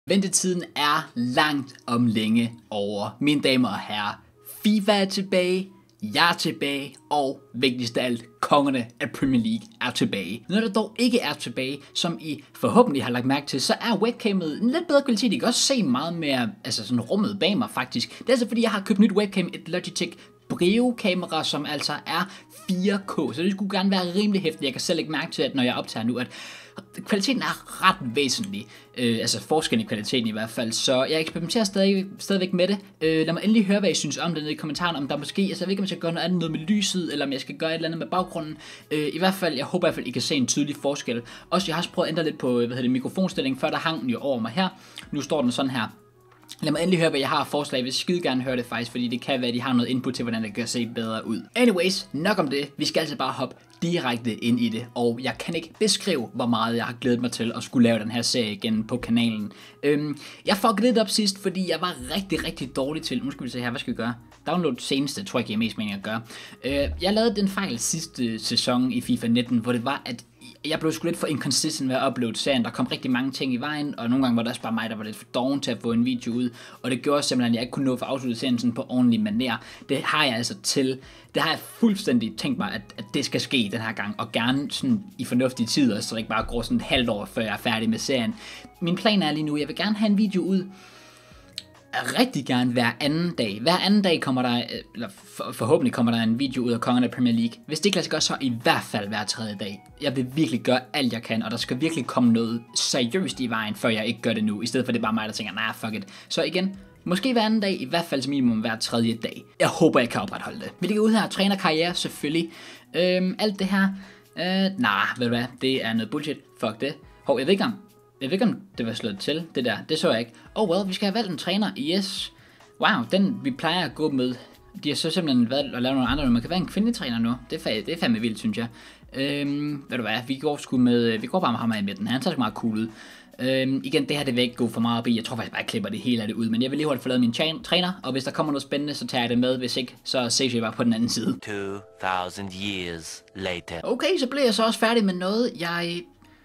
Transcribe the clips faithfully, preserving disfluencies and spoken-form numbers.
Ventetiden er langt om længe over. Mine damer og herrer, FIFA er tilbage, jeg er tilbage, og vigtigst af alt, kongerne af Premier League er tilbage. Noget der dog ikke er tilbage, som I forhåbentlig har lagt mærke til, så er webcamet en lidt bedre kvalitet. I kan også se meget mere, altså sådan rummet bag mig faktisk. Det er altså fordi, jeg har købt nyt webcam, et Logitech Brio-kamera, som altså er fire K, så det skulle gerne være rimelig hæftigt. Jeg kan selv ikke mærke til, at når jeg optager nu, at kvaliteten er ret væsentlig, øh, altså forskel i kvaliteten i hvert fald, så jeg eksperimenterer stadig, stadigvæk med det. Øh, lad mig endelig høre, hvad I synes om det nede i kommentaren, om der måske, altså jeg ved ikke, om jeg skal gøre noget andet noget med lyset, eller om jeg skal gøre et eller andet med baggrunden. Øh, I hvert fald, jeg håber i hvert fald, I kan se en tydelig forskel. Også, jeg har også prøvet at ændre lidt på, hvad hedder det, mikrofonstillingen, før der hang den jo over mig her. Nu står den sådan her. Lad mig endelig høre, hvad jeg har af forslag. Jeg vil skide gerne høre det faktisk, fordi det kan være, at de har noget input til, hvordan det kan se bedre ud. Anyways, nok om det. Vi skal altså bare hoppe direkte ind i det, og jeg kan ikke beskrive, hvor meget jeg har glædet mig til at skulle lave den her serie igen på kanalen. Øhm, jeg fuckede lidt op sidst, fordi jeg var rigtig, rigtig dårlig til. Nu skal vi se her, hvad skal vi gøre? Download seneste, tror jeg giver mest mening at gøre. Øh, jeg lavede den fejl sidste sæson i FIFA nitten, hvor det var, at jeg blev sgu lidt for inconsistent ved at uploade serien. Der kom rigtig mange ting i vejen, og nogle gange var det også bare mig, der var lidt for doven til at få en video ud. Og det gjorde simpelthen, at jeg ikke kunne nå for afsluttet serien sådan på ordentlig manér. Det har jeg altså til. Det har jeg fuldstændig tænkt mig, at, at det skal ske den her gang. Og gerne sådan i fornuftige tider, så det ikke bare går sådan et halvt år, før jeg er færdig med serien. Min plan er lige nu, jeg vil gerne have en video ud. Rigtig gerne hver anden dag. Hver anden dag kommer der, eller for, forhåbentlig kommer der en video ud af kongerne af Premier League. Hvis det ikke lader sig gøre, så i hvert fald hver tredje dag. Jeg vil virkelig gøre alt jeg kan, og der skal virkelig komme noget seriøst i vejen, før jeg ikke gør det nu. I stedet for det er bare mig, der tænker, nej, fuck it. Så igen, måske hver anden dag, i hvert fald som minimum hver tredje dag. Jeg håber, jeg kan opretholde det. Vi ligger ud her og træner karriere, selvfølgelig. Øhm, alt det her, øh, nej, ved du hvad, det er noget bullshit. Fuck det. Hov, jeg ved ikke om Jeg ved ikke, om det var slået til, det der. Det så jeg ikke. Oh well, vi skal have valgt en træner. Yes. Wow, den vi plejer at gå med. De har så simpelthen valgt at lave nogle andre. Man kan være en kvindelig træner nu. Det er, det er fandme vildt, synes jeg. Øhm, ved du hvad, vi går sgu med, vi går bare med ham i midten. Han tager så meget cool ud. Øhm, igen, det her det vil ikke gå for meget op i. Jeg tror faktisk bare, jeg klipper det hele af det ud. Men jeg vil lige hurtigt få lavet min træner. Og hvis der kommer noget spændende, så tager jeg det med. Hvis ikke, så ses vi bare på den anden side. two thousand years later. Okay, så bliver jeg så også færdig med noget, jeg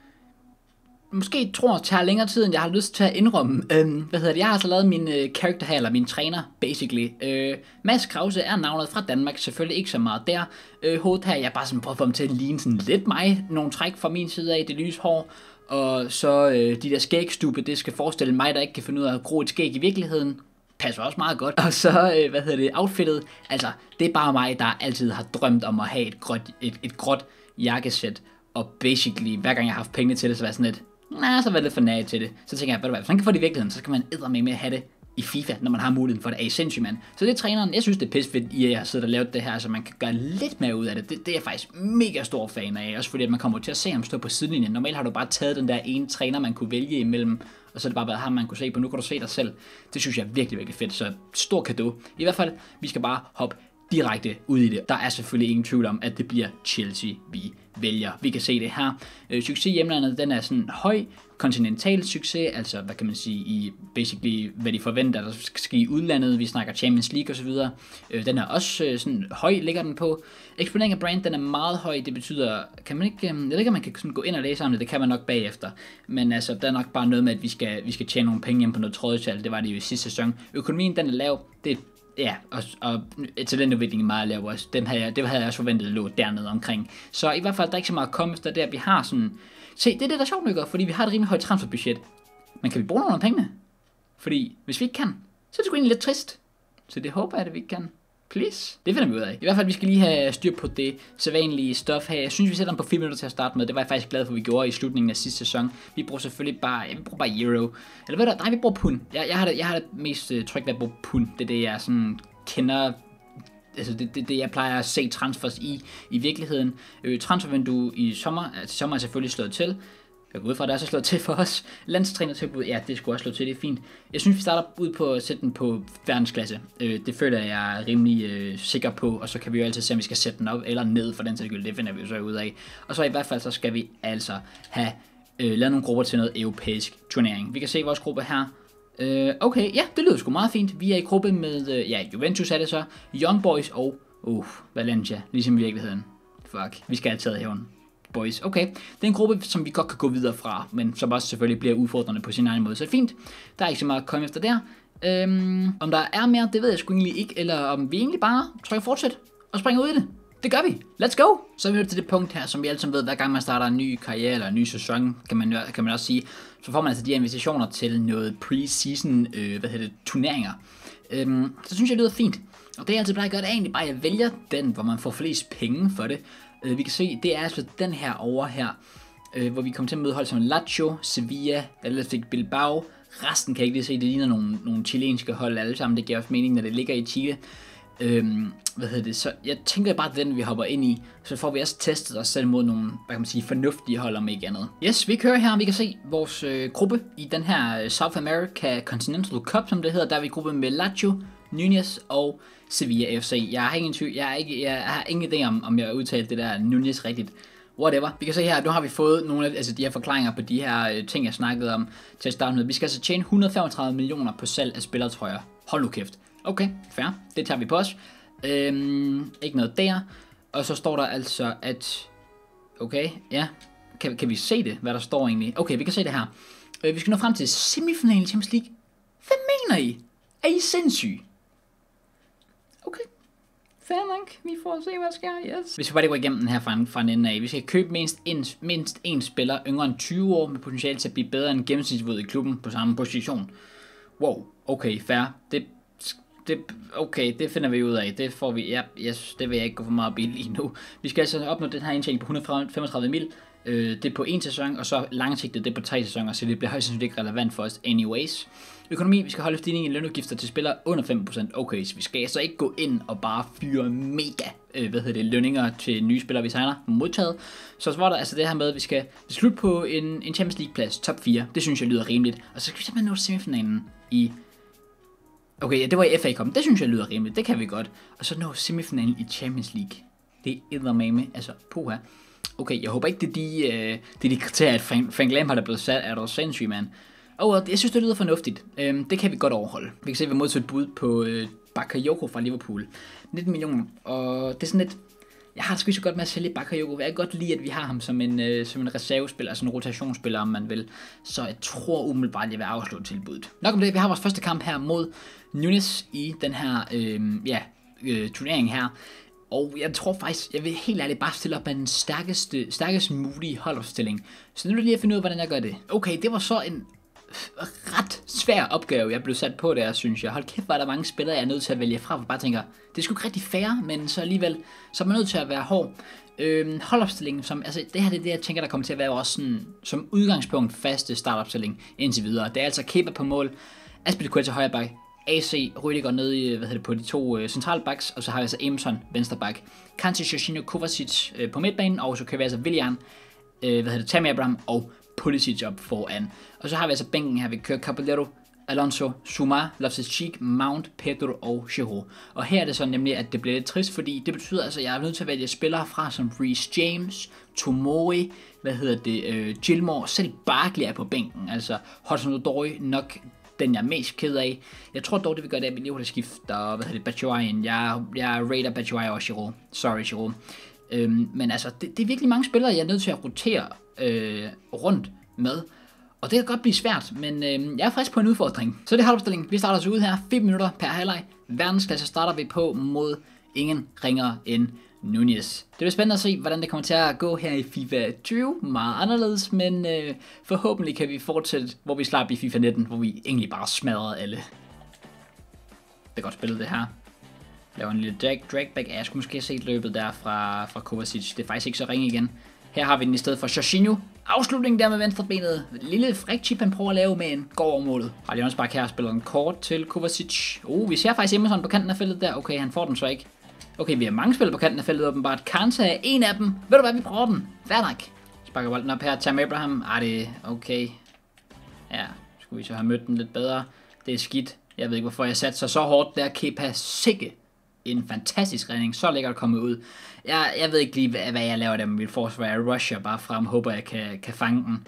måske tror tager længere tid, end jeg har lyst til at indrømme. Øhm, hvad hedder det? Jeg har altså lavet min øh, character her, eller min træner, basically. Øh, Mads Krause er navnet fra Danmark, selvfølgelig ikke så meget der. Øh, hovedet her, jeg bare sådan prøvet at få ham til at ligne sådan lidt mig. Nogle træk fra min side af, det lyse hår. Og så øh, de der skægstube, det skal forestille mig, der ikke kan finde ud af at gro et skæg i virkeligheden. Passer også meget godt. Og så, øh, hvad hedder det, outfittet. Altså, det er bare mig, der altid har drømt om at have et gråt, et, et gråt jakkesæt. Og basically, hver gang jeg har haft penge til det, så var sådan lidt, nej, så var det lidt for nære til det. Så tænker jeg, hvad du hvad, hvis man kan få det i virkeligheden, så skal man eddermame med at have det i FIFA, når man har muligheden for det. Er I sindssygt, mand? Så det er træneren. Jeg synes, det er pisse fedt, I har siddet og lavet det her, så man kan gøre lidt mere ud af det. Det, det er jeg faktisk mega stor fan af. Også fordi, at man kommer til at se ham stå på sidelinjen. Normalt har du bare taget den der ene træner, man kunne vælge imellem, og så er det bare været ham, man kunne se på. Nu kan du se dig selv. Det synes jeg er virkelig, virkelig fedt. Så stor cadeau. I hvert fald, vi skal bare hoppe direkte ud i det. Der er selvfølgelig ingen tvivl om, at det bliver Chelsea, vi vælger. Vi kan se det her. Øh, succes i hjemlandet, den er sådan høj, kontinental succes, altså hvad kan man sige, i basically, hvad de forventer, der skal ske i udlandet. Vi snakker Champions League og så videre. Øh, den er også øh, sådan høj, ligger den på. Eksponering af brand, den er meget høj, det betyder, kan man ikke, øh, jeg ved ikke, om man kan sådan gå ind og læse om det, det kan man nok bagefter. Men altså, der er nok bare noget med, at vi skal, vi skal tjene nogle penge hjem på noget trådtal, det var det jo i sidste sæson. Økonomien, den er lav, det er ja, og, og talentudviklingen er meget lav også. Den havde jeg, det havde jeg også forventet lå dernede omkring. Så i hvert fald, der er ikke så meget at komme efter der. Vi har sådan, se, det er det, der er sjovt nok, fordi vi har et rimelig højt transferbudget. Men kan vi bruge nogle af pengene? Fordi hvis vi ikke kan, så er det sgu egentlig lidt trist. Så det håber jeg, at vi ikke kan. Please. Det finder vi ud af. I hvert fald, vi skal lige have styr på det sædvanlige stof her. Jeg synes, vi sætter dem på fire minutter til at starte med. Det var jeg faktisk glad for, at vi gjorde i slutningen af sidste sæson. Vi bruger selvfølgelig bare, ja, vi bruger bare euro. Eller hvad der? Nej, vi bruger pund. Jeg, jeg, har, det, jeg har det mest uh, tryk ved at bruge pund. Det er det, jeg sådan kender. Altså det, det, det jeg plejer at se transfers i i virkeligheden. Øh, transfervindue i sommer, altså sommer er selvfølgelig slået til. Jeg går ud fra, at det er så slået til for os. Landstrænertilbud, ja, det skulle også slå til, det er fint. Jeg synes, vi starter ud på at sætte den på verdensklasse. Øh, det føler jeg er rimelig øh, sikker på, og så kan vi jo altid se, om vi skal sætte den op eller ned for den sags skyld. Det finder vi jo så ud af. Og så i hvert fald, så skal vi altså have øh, lavet nogle grupper til noget europæisk turnering. Vi kan se vores gruppe her. Øh, okay, ja, det lyder sgu meget fint. Vi er i gruppe med, øh, ja, Juventus er det så, Young Boys og, uh, Valencia, ligesom i virkeligheden. Fuck, vi skal have taget hævn. boys. Okay, det er en gruppe, som vi godt kan gå videre fra, men som også selvfølgelig bliver udfordrende på sin egen måde. Så fint, der er ikke så meget at komme efter der. Øhm, om der er mere, det ved jeg sgu egentlig ikke, eller om vi egentlig bare trykker fortsæt og springer ud i det. Det gør vi. Let's go! Så er vi til det punkt her, som vi alle sammen ved, hver gang man starter en ny karriere eller en ny sæson, kan man, kan man også sige, så får man altså de her invitationer til noget pre-season, øh, hvad hedder det, turneringer. Øhm, så synes jeg, det lyder fint. Og det er altid bare at gøre det egentlig bare, at jeg vælger den, hvor man får flest penge for det. Øh, vi kan se, det er altså den her over her, øh, hvor vi kommer til at møde hold som Lazio, Sevilla, Athletic Bilbao. Resten kan jeg ikke lige se, det ligner nogle, nogle chilenske hold alle sammen. Det giver også mening, når det ligger i Chile. Øhm, hvad hedder det? Så jeg tænker bare, at den vi hopper ind i, så får vi også testet os selv mod nogle, hvad kan man sige, fornuftige hold om ikke andet. Yes, vi kører her, vi kan se vores øh, gruppe i den her South America Continental Cup, som det hedder. Der er vi i gruppe med Lazio, Núñez og Sevilla F C. Jeg har ingen tvivl, jeg, er ikke, jeg har ingen idé om, om jeg har udtalt det der Núñez rigtigt. Whatever. Vi kan se her, nu har vi fået nogle af altså de her forklaringer på de her øh, ting, jeg snakkede om til at starte med. Vi skal altså tjene et hundrede og femogtredive millioner på salg af spillertrøjer. Hold nu kæft. Okay, fair. Det tager vi på os. Øhm, ikke noget der. Og så står der altså, at... Okay, ja. Kan, kan vi se det, hvad der står egentlig? Okay, vi kan se det her. Øh, vi skal nå frem til semifinalen i Champions League. Hvad mener I? Er I sindssyge? Okay. Fair nok. Vi får se, hvad der sker. Yes. Vi skal bare lige gå igennem den her fra en, fra en ende af. Vi skal købe mindst en, mindst en spiller yngre end tyve år med potentiale til at blive bedre end gennemsnitsniveauet i klubben på samme position. Wow. Okay, fair. Det Det, okay, det finder vi ud af. Det får vi, ja, yes, det vil jeg ikke gå for meget op i lige nu. Vi skal altså opnå den her indtjening på et hundrede og femogtredive mil. Øh, det er på en sæson, og så langsigtet det er på tre sæsoner, så det bliver højst sandsynligt ikke relevant for os anyways. Økonomi, vi skal holde stigning i lønudgifter til spillere under fem procent. Okay, så vi skal altså ikke gå ind og bare fyre mega, øh, hvad hedder det, lønninger til nye spillere, vi signer modtaget. Så så var der altså det her med, at vi skal slutte på en, en Champions League plads, top fire. Det synes jeg lyder rimeligt. Og så skal vi simpelthen nå semifinalen i... Okay, ja, det var i F A Cup. Det synes jeg lyder rimeligt. Det kan vi godt. Og så nå semifinalen i Champions League. Det er eddermame. Altså, puha. Okay, jeg håber ikke, det er de, øh, det er de kriterier, at Frank, Frank Lampard er blevet sat. Er der sindssygt, mand. Og jeg synes, det lyder fornuftigt. Øhm, det kan vi godt overholde. Vi kan se, at vi har modtaget et bud på øh, Bakayoko fra Liverpool. nitten millioner. Og det er sådan lidt... Jeg har det sgu så godt med at sælge Bakayoko. Jeg kan godt lide, at vi har ham som en, øh, som en reservespiller, altså en rotationsspiller, om man vil. Så jeg tror umiddelbart, at jeg vil afslå tilbuddet. Nok om det. Vi har vores første kamp her mod Núñez i den her øh, ja, øh, turnering her. Og jeg tror faktisk, jeg vil helt ærligt bare stille op med den stærkeste, stærkest mulige holdopstilling. Så nu er det lige at finde ud af, hvordan jeg gør det. Okay, det var så en ret svær opgave, jeg blev sat på der, synes jeg. Hold kæft, var der mange spillere, jeg er nødt til at vælge fra, for bare tænker, det er sgu ikke rigtig fair, men så alligevel, så er man nødt til at være hård. Øhm, holdopstillingen, som, altså det her det er det, jeg tænker, der kommer til at være også sådan, som udgangspunkt faste startopstilling indtil videre. Det er altså Kepa på mål, Azpilicueta til højre bak, A C Rüdiger nede i, hvad hedder det, på de to øh, centrale backs, og så har vi altså Emerson venstre bak, Kanté, Jorginho, Kovacic øh, på midtbanen, og så kører vi altså Willian, øh, hvad hedder det, Tammy Abraham og Pulisic op foran. Og så har vi altså bænken her, vi kører Caballero, Alonso, Zuma, Loftus-Cheek, Mount, Pedro og Giroud. Og her er det så nemlig, at det bliver lidt trist, fordi det betyder altså, at jeg er nødt til at vælge spillere fra som Reece James, Tomori, hvad hedder det, øh, Gilmore, selv Barkley er på bænken. Altså Hudson-Odoi nok den jeg er mest ked af. Jeg tror dog, det vil gøre det, at vi lige skifter, hvad hedder det, Batshuayi. Jeg, jeg rater Batshuayi og Giroud. Sorry, Giroud. Øhm, men altså, det, det er virkelig mange spillere, jeg er nødt til at rotere øh, rundt med. Og det kan godt blive svært, men øh, jeg er frisk på en udfordring. Så det er holdopstillingen. Vi starter os ud her. fem minutter per halvleg. Verdensklasse starter vi på mod ingen ringere end Núñez. Det bliver spændende at se, hvordan det kommer til at gå her i FIFA tyve. Meget anderledes, men øh, forhåbentlig kan vi fortsætte, hvor vi slap i FIFA nitten, hvor vi egentlig bare smadrede alle. Det er godt spillet det her. Laver en lille drag, dragback. Ja, jeg skulle måske have set løbet der fra, fra Kovacic. Det er faktisk ikke så ringe igen. Her har vi den i stedet for Jorginho. Afslutningen der med venstrebenet. Lille fræk chip, han prøver at lave med en går over målet. Og Leons bare her spiller en kort til Kovacic. Uh, vi ser faktisk Emerson på kanten af feltet der. Okay, han får den så ikke. Okay, vi har mange spillere på kanten af feltet åbenbart. Kanté er en af dem. Ved du hvad, vi prøver den. Fair nok. Sparker bolden op her. Tammy Abraham. Ah, det er okay. Ja, skulle vi så have mødt den lidt bedre. Det er skidt. Jeg ved ikke, hvorfor jeg satte sig så hårdt der. Kepa sikke. En fantastisk redning. Så lækkert kommet ud. Jeg, jeg ved ikke lige, hvad, hvad jeg laver der med mit forsvar. Jeg rusher bare frem. Håber, jeg kan, kan fange den.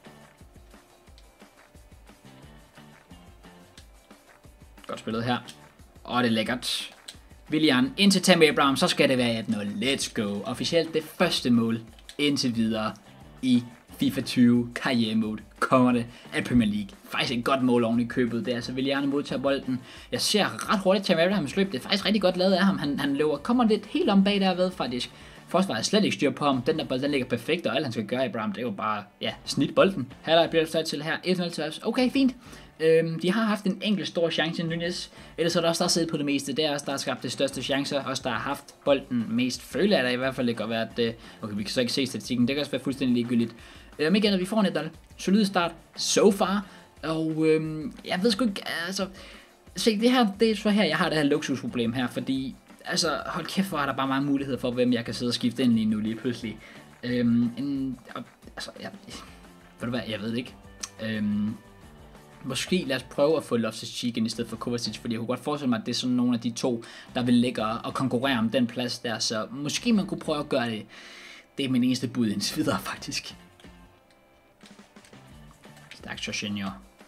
Godt spillet her. Og det er lækkert. Willian ind til Tammy Abraham. Så skal det være et nul. Let's go. Officielt det første mål indtil videre i FIFA tyve karriere mode kommer det af Premier League. Faktisk et godt mål oven i købet der, så vil jeg gerne modtage bolden. Jeg ser ret hurtigt Tammy Abrahams løb, det er faktisk rigtig godt lavet af ham. Han, han løber, kommer lidt helt om bag derved faktisk. Forsvaret er slet ikke styr på ham. Den der bold, den ligger perfekt, og alt han skal gøre, Abraham, det er jo bare, ja, snit bolden. Her der bliver det til her, et nul til os. Okay, fint. Øhm, de har haft en enkelt stor chance i Nunez. Ellers er der også der siddet på det meste. Det er også der har skabt de største chancer. Også der har haft bolden mest. Føler jeg da i hvert fald ikke at være at, okay, vi kan så ikke se statistikken. Det kan også være fuldstændig ligegyldigt. Øhm, igen, at vi får en et solid start so far. Og øhm, jeg ved sgu ikke, altså... Se, det her, det er så her, jeg har det her luksusproblem her, fordi... Altså, hold kæft, hvor er der bare mange muligheder for, hvem jeg kan sidde og skifte ind lige nu lige pludselig. Øhm, en, altså, jeg... Ved du hvad, jeg ved ikke. Øhm... Måske lad os prøve at få Loftus-Cheek ind i stedet for Kovacic, fordi jeg kunne godt forestille mig, at det er sådan nogle af de to, der vil ligge og konkurrere om den plads der, så måske man kunne prøve at gøre det. Det er min eneste bud indtil videre, faktisk. Stærkt Jorginho.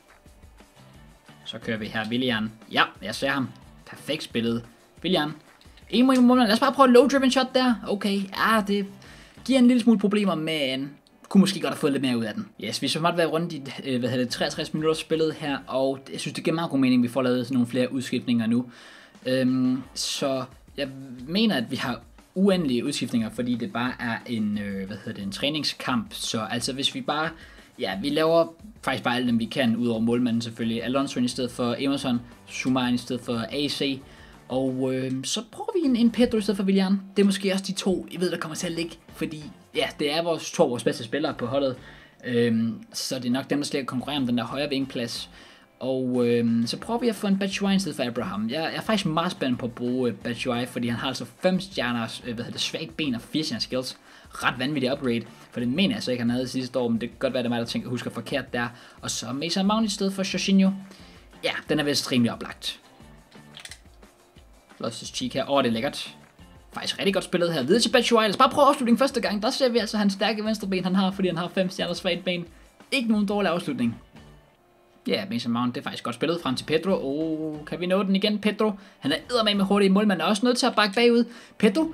Så kører vi her, Willian. Ja, jeg ser ham. Perfekt spillet. Willian. En mod en mål. Lad os bare prøve et low-driven shot der. Okay, ja, det giver en lille smule problemer, men... kunne måske godt have fået lidt mere ud af den. Yes, vi så måtte være rundt i øh, hvad hedder det, treogtres minutter spillet her, og jeg synes, det giver meget god mening, at vi får lavet sådan nogle flere udskiftninger nu. Øhm, så jeg mener, at vi har uendelige udskiftninger, fordi det bare er en, øh, hvad hedder det, en træningskamp. Så altså, hvis vi bare, ja, vi laver faktisk bare alt dem, vi kan, ud over målmanden selvfølgelig. Alonso i stedet for Emerson, Zuma i stedet for A C, og øh, så prøver vi en, en Pedro i stedet for Willian. Det er måske også de to, jeg ved, der kommer til at ligge, fordi ja, det er vores to vores bedste spillere på holdet, øhm, så det er nok dem, der slet konkurrerer om den der højre vingplads. Og øhm, så prøver vi at få en Batshuayi i stedet for Abraham. Jeg, jeg er faktisk meget spændt på at bruge uh, Batshuayi, fordi han har altså fem stjerners, øh, hvad hedder det, svagt ben og fire stjerners skills. Ret vanvittigt upgrade, for det mener jeg så ikke, han havde sidste år, men det kan godt være, det er mig, der tænker, husker forkert der. Og så Mason Mount i stedet for Jorginho. Ja, den er vist rimelig oplagt. Loftus-Cheek her, åh, oh, det er lækkert. Faktisk rigtig godt spillet her. Videre til Batshuayi. Lad os bare prøve afslutningen første gang. Der ser vi altså hans stærke venstre ben, han har, fordi han har fem stjerner svagt ben. Ikke nogen dårlig afslutning. Ja, yeah, Mason Mount, det er faktisk godt spillet frem til Pedro. Oh, kan vi nå den igen, Pedro? Han er eddermame med hurtigt i mål, men er også nødt til at bakke bagud. Pedro?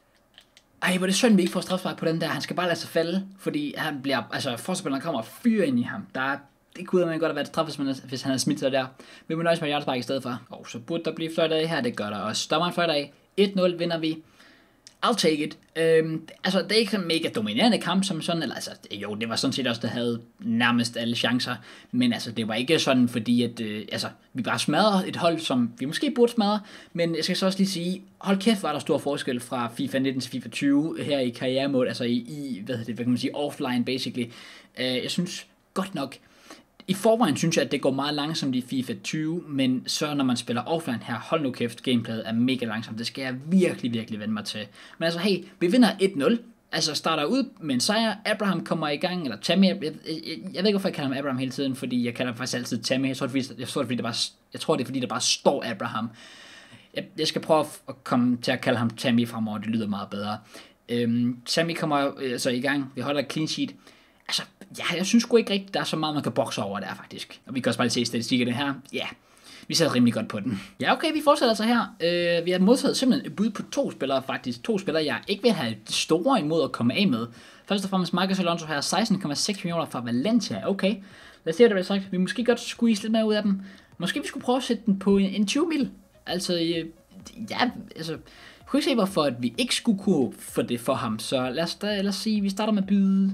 Ej, hvor er det synd, vi ikke får strafspark på den der. Han skal bare lade sig falde, fordi han bliver, altså forsvarsspilleren kommer og fyrer ind i ham. Der er, det kunne man godt have været straff, hvis, man, hvis han havde smidt sig der. Vi må nøjes med hjertespark i stedet for. Og oh, så burde der blive fløjt af her, det gør der også. Dommeren fløjt af. et nul vinder vi. I'll take it. Øhm, altså, det er ikke en mega dominerende kamp som sådan, eller altså, jo, det var sådan set også, der havde nærmest alle chancer, men altså, det var ikke sådan, fordi at, øh, altså, vi bare smadrede et hold, som vi måske burde smadre, men jeg skal så også lige sige, hold kæft, var der stor forskel fra FIFA nitten til FIFA tyve her i karrieremode, altså i, i hvad, det, hvad kan man sige, offline, basically. Øh, jeg synes godt nok, i forvejen synes jeg, at det går meget langsomt i FIFA tyve, men så når man spiller offline her, hold nu kæft, gameplayet er mega langsomt. Det skal jeg virkelig, virkelig vende mig til. Men altså, hey, vi vinder et nul. Altså starter ud med en sejr. Abraham kommer i gang, eller Tammy. Jeg, jeg, jeg, jeg ved ikke, hvorfor jeg kalder ham Abraham hele tiden, fordi jeg kalder ham faktisk altid Tammy. Jeg tror, det er, fordi, jeg tror, det er, fordi, der bare, jeg tror, det er, fordi der bare står Abraham. Jeg, jeg skal prøve at komme til at kalde ham Tammy fremover. Det lyder meget bedre. Øhm, Tammy kommer øh, så i gang. Vi holder et clean sheet. Altså, ja, jeg synes sgu ikke rigtigt, der er så meget, man kan bokse over der, faktisk. Og vi kan også bare se statistikkerne her. Ja, vi sætter rimelig godt på den. Ja, okay, vi fortsætter altså her. Øh, vi har modtaget simpelthen et bud på to spillere, faktisk. To spillere, jeg ikke vil have det store imod at komme af med. Først og fremmest Marcos Alonso her, seksten komma seks millioner fra Valencia. Okay, lad os se, hvad der bliver sagt. Vi måske godt squeeze lidt mere ud af dem. Måske vi skulle prøve at sætte den på en, en tyve mil. Altså, øh, ja, altså... Jeg kunne ikke se, hvorfor at vi ikke skulle kunne få det for ham. Så lad os, da, lad os sige, vi starter med at byde...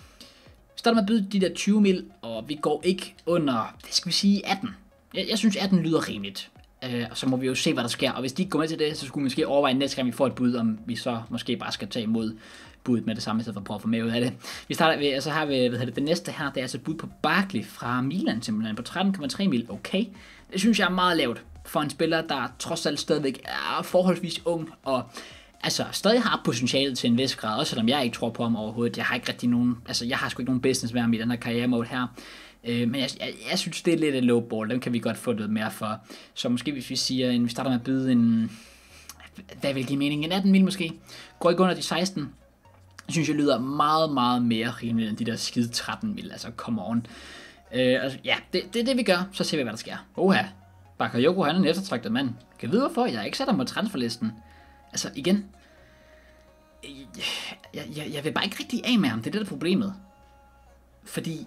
Vi starter med at byde de der tyve mil, og vi går ikke under, det skal vi sige, atten. Jeg, jeg synes, atten lyder rimeligt. Øh, og så må vi jo se, hvad der sker. Og hvis de ikke går med til det, så skulle vi måske overveje næste gang, vi får et bud, om vi så måske bare skal tage imod budet med det samme, i stedet for at prøve at få mere ud af det. Vi starter ved, altså har vi, hvad hedder det, det næste her, det er altså et bud på Barkley fra Milan, simpelthen på tretten komma tre mil. Okay, det synes jeg er meget lavt for en spiller, der trods alt stadigvæk er forholdsvis ung, og altså stadig har potentialet til en vis grad, også selvom jeg ikke tror på ham overhovedet. Jeg har ikke rigtig nogen, altså jeg har sgu ikke nogen business med ham i den her karrieremode her. Øh, men jeg, jeg, jeg synes, det er lidt en low ball. Dem kan vi godt få noget mere for. Så måske hvis vi siger, en, vi starter med at byde en, hvad vil give mening, en atten mil måske, går ikke under de seksten, synes jeg lyder meget, meget mere rimeligt end de der skide tretten mil. Altså, come on. Øh, altså, ja, det, det er det, vi gør. Så ser vi, hvad der sker. Oha, Bakayoko, han er en eftertragtet mand. Kan vide hvorfor? Jeg har ikke sat ham på transferlisten. Altså, igen. jeg, jeg, jeg vil bare ikke rigtig af med ham, det er det der problemet. Fordi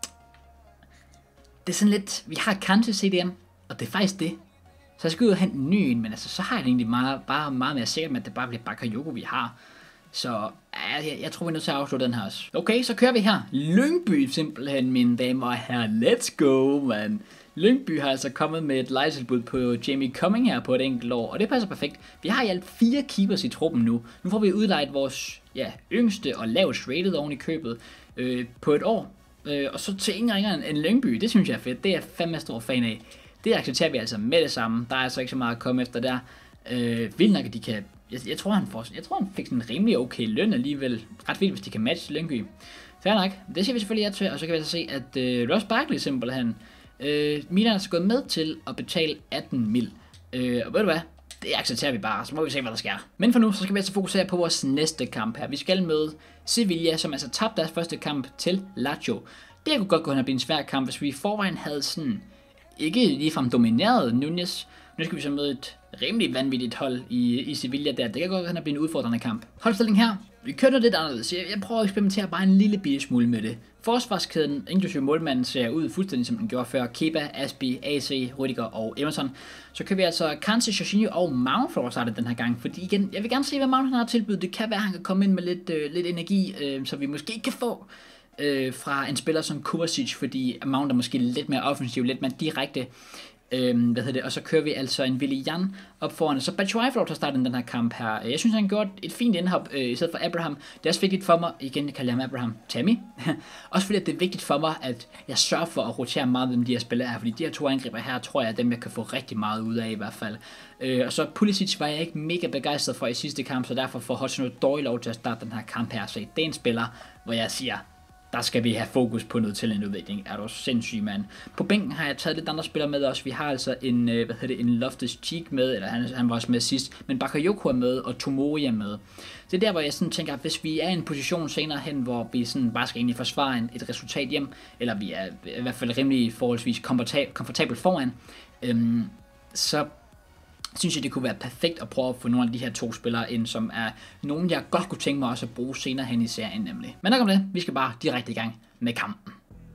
det er sådan lidt, vi har Kante C D M, og det er faktisk det. Så jeg skal ud og hente en ny en, men altså, så har jeg det egentlig meget, bare meget mere sikkert med, at det bare bliver Bakayoko, vi har. Så ja, jeg, jeg tror, vi er nødt til at afslutte den her også. Okay, så kører vi her. Lyngby simpelthen, mine damer og herrer. Let's go, man. Lyngby har altså kommet med et lejetilbud på Jamie Cumming her på et enkelt år, og det passer perfekt. Vi har i alt fire keepers i truppen nu. Nu får vi udlejet vores ja, yngste og lavest rated oven i købet øh, på et år. Øh, og så til ingen ringer end Lyngby, det synes jeg er fedt. Det er jeg fandme stor fan af. Det accepterer vi altså med det samme. Der er altså ikke så meget at komme efter der. Øh, vildt nok, at de kan... Jeg, jeg, tror, han får, jeg tror, han fik sådan en rimelig okay løn alligevel. Ret vildt, hvis de kan matche Lyngby. Fair nok. Det siger vi selvfølgelig ja til. Og så kan vi altså se, at øh, Ross Barkley simpelthen... Øh, Milan er altså gået med til at betale atten mil. Øh, og ved du hvad? Det accepterer vi bare. Så må vi se, hvad der sker. Men for nu, så skal vi altså fokusere på vores næste kamp her. Vi skal møde Sevilla, som altså tabte deres første kamp til Lazio. Det kunne godt gå hen og blive en svær kamp, hvis vi i forvejen havde sådan... ikke ligefrem domineret Nunez. Nu skal vi så møde et rimelig vanvittigt hold i, i Sevilla der. Det kan godt være, blive en udfordrende kamp. Holdstilling her. Vi kører noget lidt anderledes. Jeg, jeg prøver at eksperimentere bare en lille bitte smule med det. Forsvarskæden, inklusive målmanden, ser ud fuldstændig som den gjorde før. Kepa, Aspi, A C, Rudiger og Emerson. Så kan vi altså Kante, Jorginho og Mount for at starte den her gang. Fordi igen, jeg vil gerne se, hvad Mount han har tilbudt. Det kan være, at han kan komme ind med lidt, øh, lidt energi, øh, så vi måske kan få øh, fra en spiller som Kovacic. Fordi Mount er måske lidt mere offensiv, lidt mere direkte. Øhm, hvad hedder det? Og så kører vi altså en Willian op foran. Så Batshuayi får lov til at starte den her kamp her. Jeg synes, han gjorde et fint indhop øh, i stedet for Abraham. Det er også vigtigt for mig, igen jeg kalder ham Abraham, Tammy. Også fordi det er vigtigt for mig, at jeg sørger for at rotere meget med de her spillere her. Fordi de her to angriber her, tror jeg, er dem, jeg kan få rigtig meget ud af i hvert fald. Øh, og så Pulisic var jeg ikke mega begejstret for i sidste kamp, så derfor får Hudson dårlig lov til at starte den her kamp her. Så det er en spiller, hvor jeg siger... der skal vi have fokus på noget til en udvikling. Er du sindssyg, mand. På bænken har jeg taget lidt andre spillere med også. Vi har altså en, hvad hedder det, en Loftus-Cheek med, eller han, han var også med sidst, men Bakayoko er med, og Tomori er med. Det er der, hvor jeg sådan tænker, at hvis vi er i en position senere hen, hvor vi sådan bare skal egentlig forsvare en, et resultat hjem, eller vi er i hvert fald rimelig forholdsvis komfortabelt komfortabel foran, øhm, så synes jeg, det kunne være perfekt at prøve at få nogle af de her to spillere ind, som er nogen, jeg godt kunne tænke mig også at bruge senere hen i serien nemlig. Men nok om det, vi skal bare direkte i gang med kampen.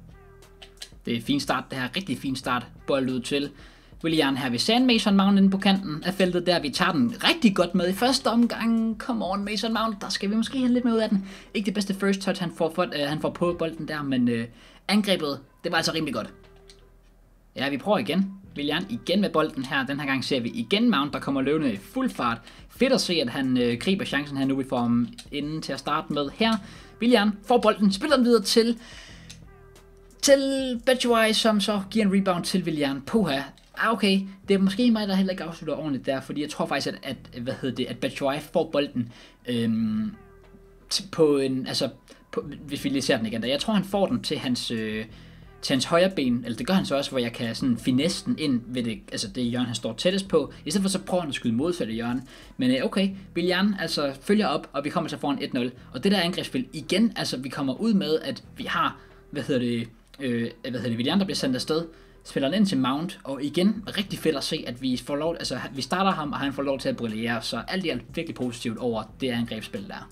Det er en fin start, det her rigtig fin start. Bold ud til Willian her ved Sand Mason Mount inde på kanten af feltet der. Vi tager den rigtig godt med i første omgang. Come on Mason Mount, der skal vi måske have lidt med ud af den. Ikke det bedste first touch, han får, for, øh, han får på bolden der, men øh, angrebet, det var altså rimelig godt. Ja, vi prøver igen. Willian igen med bolden her. Den her gang ser vi igen Mount, der kommer løbende i fuld fart. Fedt at se, at han øh, griber chancen her nu. Vi får ham inden til at starte med her. Willian får bolden, spiller den videre til til Batshuayi, som så giver en rebound til Willian. Puha. Ah, okay. Det er måske mig, der heller ikke afslutter ordentligt der, fordi jeg tror faktisk, at, at hvad hedder det, at Batshuayi får bolden øhm, på en, altså, på, hvis vi lige ser den igen der. Jeg tror, han får den til hans... Øh, til hans højre ben, eller det gør han så også, hvor jeg kan sådan finesse den ind ved det, altså det hjørne, han står tættest på. I stedet for så prøver han at skyde modsatte hjørne. Men øh, okay, Willian altså følger op, og vi kommer så foran et nul. Og det der angrebsspil igen, altså vi kommer ud med, at vi har, hvad hedder det, øh, hvad hedder det, Willian, der bliver sendt afsted, spiller den ind til Mount, og igen, rigtig fedt at se, at vi får lov, altså vi starter ham, og han får lov til at brillere, så alt i alt virkelig positivt over det angrebsspil der.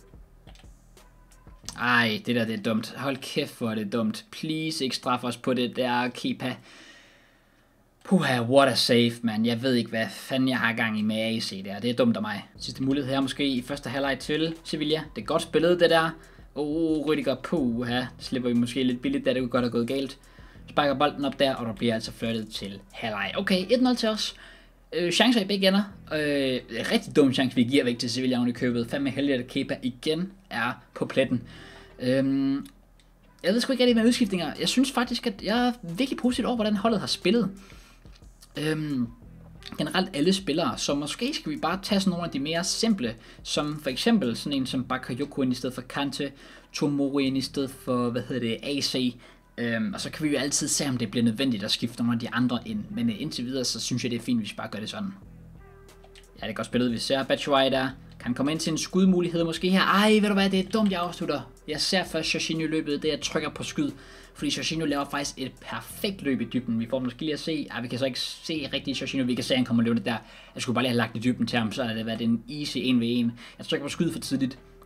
Ej, det der, det er dumt. Hold kæft, hvor er det dumt. Please, ikke straf os på det der, Kepa. Puha, what a save, man. Jeg ved ikke, hvad fanden jeg har gang i med A C der. Det er dumt af mig. Sidste mulighed her måske i første halvleg til Sevilla. Det er godt spillet, det der. Oh, Rudiger, puha. Det slipper vi måske lidt billigt, da det kunne godt have gået galt. Sparker bolden op der, og der bliver altså flyttet til halvleg. Okay, et nul til os. Øh, chancer i begge ender. Øh, rigtig dum chance, vi giver væk til Sevilla oven i købet. Fandme heldigt, at Kepa igen er på pletten. Øh, jeg ved sgu ikke rigtig med udskiftninger. Jeg synes faktisk, at jeg er virkelig positiv over, hvordan holdet har spillet. Øh, generelt alle spillere, så måske skal vi bare tage sådan nogle af de mere simple, som for eksempel sådan en som Bakayoko i stedet for Kante, Tomori i stedet for, hvad hedder det, A C. Øhm, og så kan vi jo altid se, om det bliver nødvendigt at skifte nogle af de andre ind. Men øh, indtil videre, så synes jeg, det er fint, hvis vi bare gør det sådan. Ja, det er godt spillet. Vi ser Batshuayi der. Kan komme ind til en skudmulighed måske her. Ej, ved du hvad, det er dumt, jeg afslutter. Jeg ser først Jorginho løbet, det jeg trykker på skyd. Fordi Jorginho laver faktisk et perfekt løb i dybden. Vi får måske lige at se. Ej, vi kan så ikke se rigtig Jorginho. Vi kan se, at han kommer løbende der. Jeg skulle bare lige have lagt i dybden til ham, så havde det været en easy en ved en. Jeg trykker på skyd for tidligt.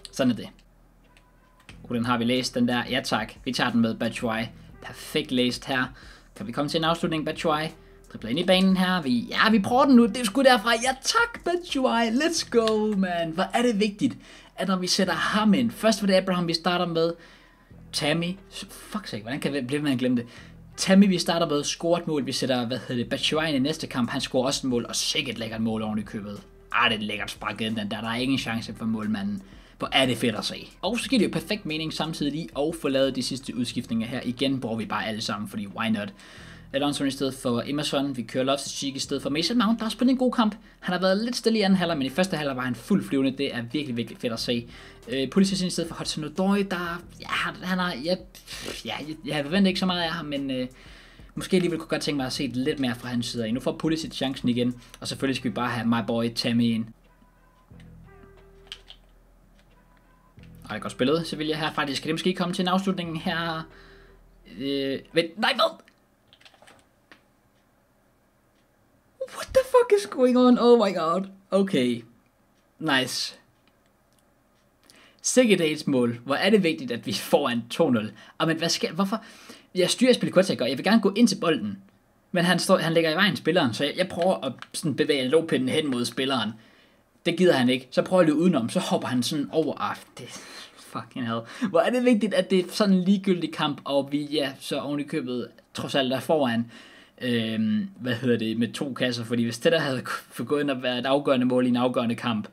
Sådan er det. Uh, den har vi læst, den der. Ja tak, vi tager den med Batshuayi. Perfekt læst her. Kan vi komme til en afslutning, Batshuayi? Dribler ind i banen her. Vi, ja, vi prøver den nu. Det er sgu derfra. Ja tak, Batshuayi. Let's go, man. Hvor er det vigtigt, at når vi sætter ham ind. Først var det Abraham, vi starter med. Tammy. Fuck sake, hvordan kan vi blive med at glemme det? Tammy, vi starter med, scorer et mål. Vi sætter, hvad hedder det, Batshuayi i næste kamp. Han scorer også et mål, og sikkert et lækkert mål oven i købet. Ah, det er et lækkert sparket, den der. Der er ingen chance for målmanden. Hvor er det fedt at se. Og så giver det jo perfekt mening samtidig og få lavet de sidste udskiftninger her. Igen bruger vi bare alle sammen, fordi why not? Alonso i stedet for Emerson. Vi kører Loftus-Cheek i stedet for Mason Mount. Der har spillet en god kamp. Han har været lidt stille i anden halvleg, men i første halvleg var han fuldt flyvende. Det er virkelig, virkelig fedt at se. Øh, Pulisic i stedet for Hudson-Odoi, der... Ja, han har... Ja, ja, jeg har forventet ikke så meget af ham, men... Øh, måske alligevel kunne godt tænke mig at se lidt mere fra hans side. Nu får Pulisic chancen igen. Og selvfølgelig skal vi bare have my boy Tammy ind. Og det er godt spillet, Sevilla her faktisk. Kan det måske komme til en afslutning her? Øh, vent, nej, hvad? What the fuck is going on? Oh my god. Okay. Nice. Sikkert mål. Hvor er det vigtigt, at vi får en to nul. Og men hvad skal... Hvorfor? Jeg styrer spillet kvartækker, og jeg vil gerne gå ind til bolden. Men han, står, han lægger i vejen spilleren, så jeg, jeg prøver at sådan bevæge lågpinden hen mod spilleren. Det gider han ikke. Så prøver jeg løbe udenom, så hopper han sådan over. Ah, det fucking hell. Hvor er det vigtigt, at det er sådan en ligegyldig kamp, og vi ja, så oven i købet trods alt der foran. Øhm, hvad hedder det, med to kasser, fordi hvis det der havde gået ind og været et afgørende mål i en afgørende kamp,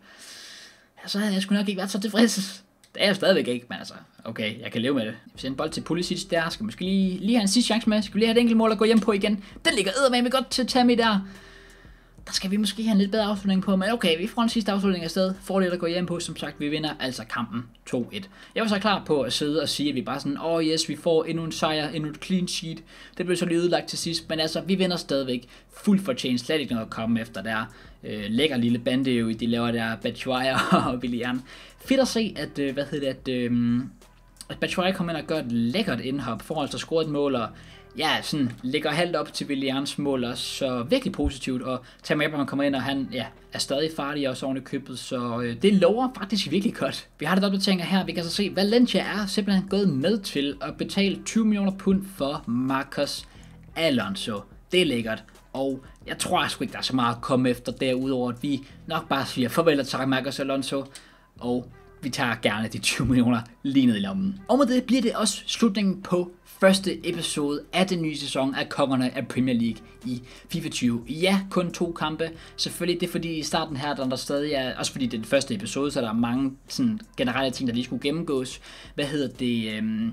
ja, så havde jeg sgu nok ikke været så tilfreds. Det er jeg stadigvæk ikke, men altså, okay, jeg kan leve med det. Vi sender en bold til Pulisic der, skal måske lige, lige have en sidste chance med, skal vi lige have et enkelt mål at gå hjem på igen. Den ligger eddermame godt til Tammy der. Der skal vi måske have en lidt bedre afslutning på, men okay, vi får en sidste afslutning afsted. Fordel at gå hjem på, som sagt, vi vinder altså kampen to et. Jeg var så klar på at sidde og sige, at vi bare sådan, åh oh yes, vi får endnu en sejr, endnu et clean sheet. Det blev så lige udlagt til sidst, men altså, vi vinder stadigvæk fuldt fortjent, slet ikke noget at komme efter der. Øh, lækker lille bande jo, de laver der Batshuayi og Willian. Fedt at se, at, øh, hvad hedder det, at, øh, at Batshuayi kommer ind og gør et lækkert indhop, for altså at score et mål, og ja, sådan ligger halvt op til Willians mål også, så virkelig positivt, og Tammy Abraham kommer ind, og han ja, er stadig farlig også oven i købet, så øh, det lover faktisk virkelig godt. Vi har det opdatering her, vi kan så se, Valencia er simpelthen gået med til at betale tyve millioner pund for Marcos Alonso. Det er lækkert, og jeg tror sgu ikke, der er så meget at komme efter derudover, at vi nok bare siger farvel til Marcos Alonso, og vi tager gerne de tyve millioner lige ned i lommen. Og med det bliver det også slutningen på første episode af den nye sæson af Kongerne af Premier League i FIFA tyve. Ja, kun to kampe. Selvfølgelig det er fordi i starten her, der, der stadig er, også fordi det er den første episode, så der er mange sådan, generelle ting, der lige skulle gennemgås. Hvad hedder det? Øhm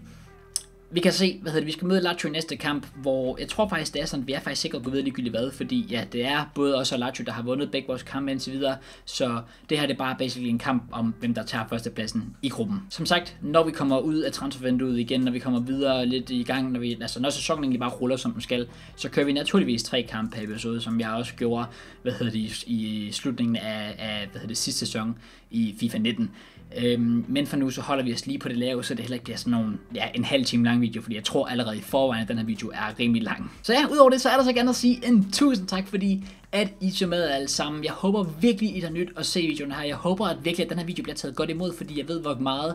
Vi kan se, hvad hedder det, vi skal møde Lazio i næste kamp, hvor jeg tror faktisk, det er sådan, vi er faktisk sikre på at gå videre ligegyldigt hvad, fordi ja, det er både os og Lazio, der har vundet begge vores kampe indtil videre, så det her det er bare basically en kamp om, hvem der tager førstepladsen i gruppen. Som sagt, når vi kommer ud af transfervinduet igen, når vi kommer videre lidt i gang, når, vi, altså, når sæsonen egentlig bare ruller, som den skal, så kører vi naturligvis tre kampe per episode, som jeg også gjorde, hvad hedder det, i slutningen af, af hvad hedder det, sidste sæson i FIFA nitten. Øhm, men for nu så holder vi os lige på det lave, så det heller ikke bliver sådan nogle, ja, en halv time lang video, fordi jeg tror allerede i forvejen, at den her video er rimelig lang. Så ja, udover det, så er der så gerne at sige en tusind tak, fordi at I så med alle sammen. Jeg håber virkelig, I har nyt at se videoen her. Jeg håber at virkelig, at den her video bliver taget godt imod, fordi jeg ved, hvor meget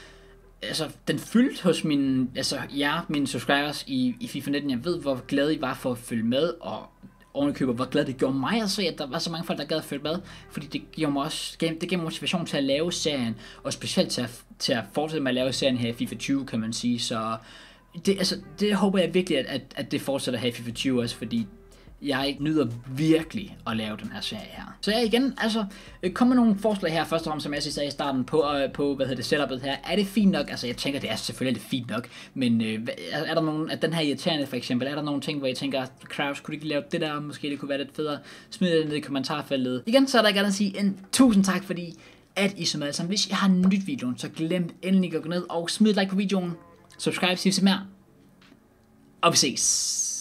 altså, den fyldte hos mine, altså, ja, mine subscribers i, i FIFA nitten. Jeg ved, hvor glad I var for at følge med, og ovenikøber, hvor glad det gjorde mig at se, at der var så mange folk, der gad at følge med, fordi det giver mig også, det giver mig motivation til at lave serien, og specielt til at, til at fortsætte med at lave serien her i FIFA tyve, kan man sige, så det, altså, det håber jeg virkelig, at, at, at det fortsætter her i FIFA tyve også, fordi jeg nyder virkelig at lave den her serie her. Så ja, igen, altså, kom med nogle forslag her, først og fremmest, som jeg sagde i starten, på, øh, på hvad hedder det, setupet her. Er det fint nok? Altså, jeg tænker, det er selvfølgelig lidt fint nok, men øh, er der nogen, at den her irriterende for eksempel, er der nogle ting, hvor jeg tænker, Kraus, kunne du ikke lave det der, måske det kunne være lidt federe, smid det ned i kommentarfeltet. Igen, så er der gerne at sige en tusind tak, fordi at I så med alle sammen. Hvis I har nyt videoen, så glem endelig at gå ned og smid et like på videoen, subscribe, sig mere, og vi ses.